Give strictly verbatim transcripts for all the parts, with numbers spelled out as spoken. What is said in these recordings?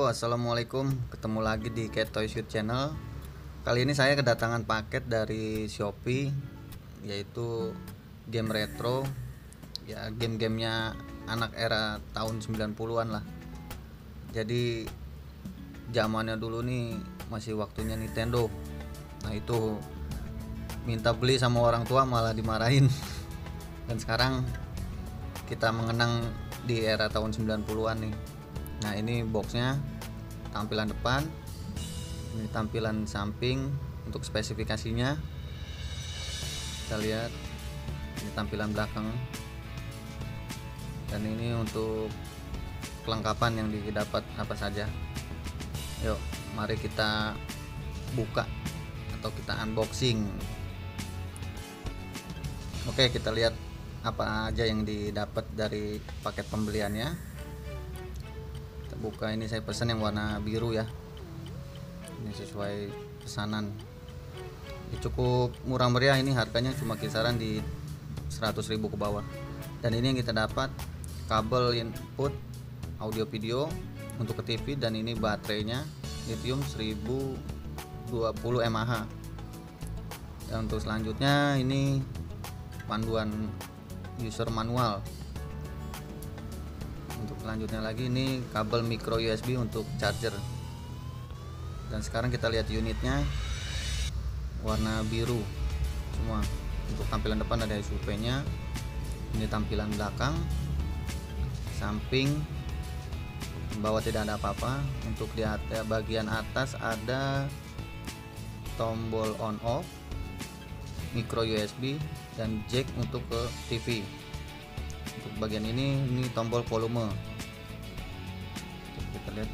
Halo, assalamualaikum. Ketemu lagi di Cat Toy Shoot Channel. Kali ini saya kedatangan paket dari Shopee, yaitu game retro, ya game-gamenya anak era tahun sembilan puluhan lah. Jadi zamannya dulu nih masih waktunya Nintendo. Nah itu minta beli sama orang tua malah dimarahin. Dan sekarang kita mengenang di era tahun sembilan puluhan nih. Nah ini boxnya, tampilan depan, ini tampilan samping untuk spesifikasinya. Kita lihat ini tampilan belakang, dan ini untuk kelengkapan yang didapat apa saja. Yuk mari kita buka atau kita unboxing. Oke, kita lihat apa aja yang didapat dari paket pembeliannya. Buka, ini saya pesan yang warna biru ya, ini sesuai pesanan. Ini cukup murah meriah, ini harganya cuma kisaran di seratus ribu ke bawah. Dan ini yang kita dapat kabel input audio video untuk ke T V, dan ini baterainya lithium seribu dua puluh mAh. Dan untuk selanjutnya ini panduan user manual. Untuk selanjutnya lagi ini kabel micro U S B untuk charger. Dan sekarang kita lihat unitnya, warna biru semua. Untuk tampilan depan ada S U V nya, ini tampilan belakang, samping, bawah tidak ada apa-apa. Untuk di bagian atas ada tombol on off, micro U S B, dan jack untuk ke T V. Untuk bagian ini ini tombol volume. Kita lihat.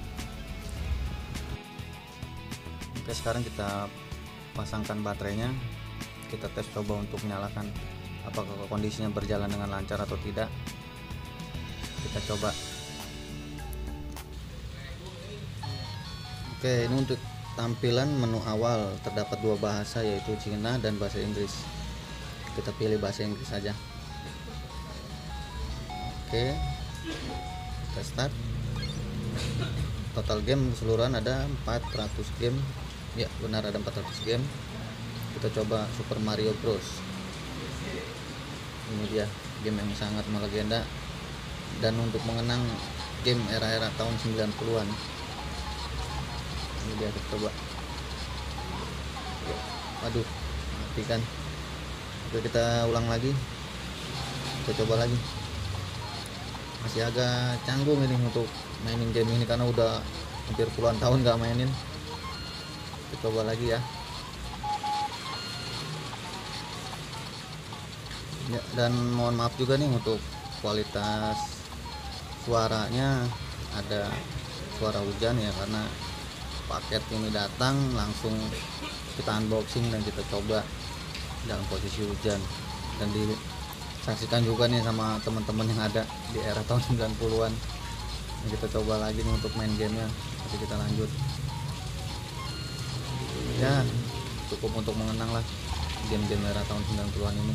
Oke, sekarang kita pasangkan baterainya. Kita tes coba untuk menyalakan apakah kondisinya berjalan dengan lancar atau tidak. Kita coba. Oke, ini untuk tampilan menu awal terdapat dua bahasa, yaitu Cina dan bahasa Inggris. Kita pilih bahasa Inggris saja. Oke, kita start. Total game keseluruhan ada empat ratus game. Ya benar, ada empat ratus game. Kita coba Super Mario Bros. Ini dia game yang sangat melegenda dan untuk mengenang game era-era tahun sembilan puluhan. Ini dia, kita coba. Waduh, mati kan. Oke, kita ulang lagi. Kita coba lagi. Masih agak canggung ini untuk mainin game ini karena udah hampir puluhan tahun gak mainin. Kita coba lagi ya. Ya, dan mohon maaf juga nih untuk kualitas suaranya, ada suara hujan ya, karena paket ini datang langsung kita unboxing dan kita coba dalam posisi hujan, dan disaksikan juga nih sama teman-teman yang ada di era tahun sembilan puluhan. Ini kita coba lagi nih untuk main gamenya. Nanti kita lanjut ya, cukup untuk mengenang lah game-game era tahun sembilan puluhan ini.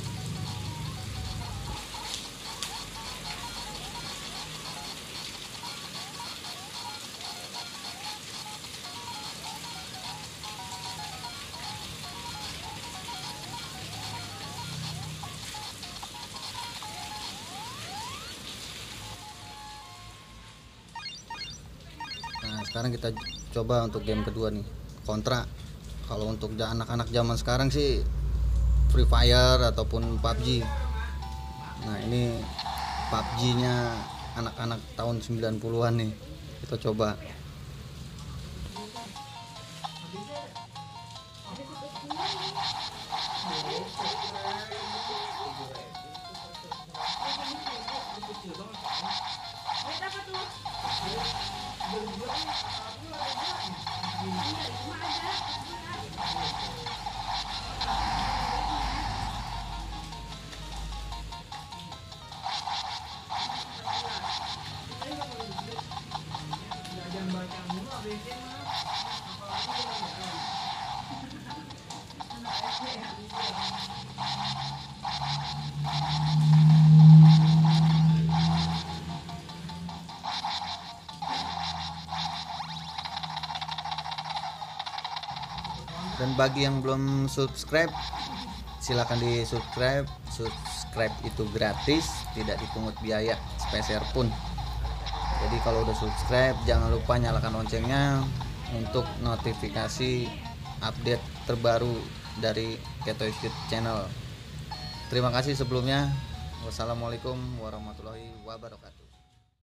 Nah sekarang kita coba untuk game kedua nih, Contra. Kalau untuk anak-anak zaman sekarang sih Free Fire ataupun P U B G. Nah ini P U B G nya anak-anak tahun sembilan puluhan nih. Kita coba. Dan bagi yang belum subscribe, silahkan di subscribe. Subscribe itu gratis, tidak dipungut biaya sepeser pun. Jadi kalau udah subscribe, jangan lupa nyalakan loncengnya untuk notifikasi update terbaru dari Ketoy Shoot Channel. Terima kasih sebelumnya. Wassalamualaikum warahmatullahi wabarakatuh.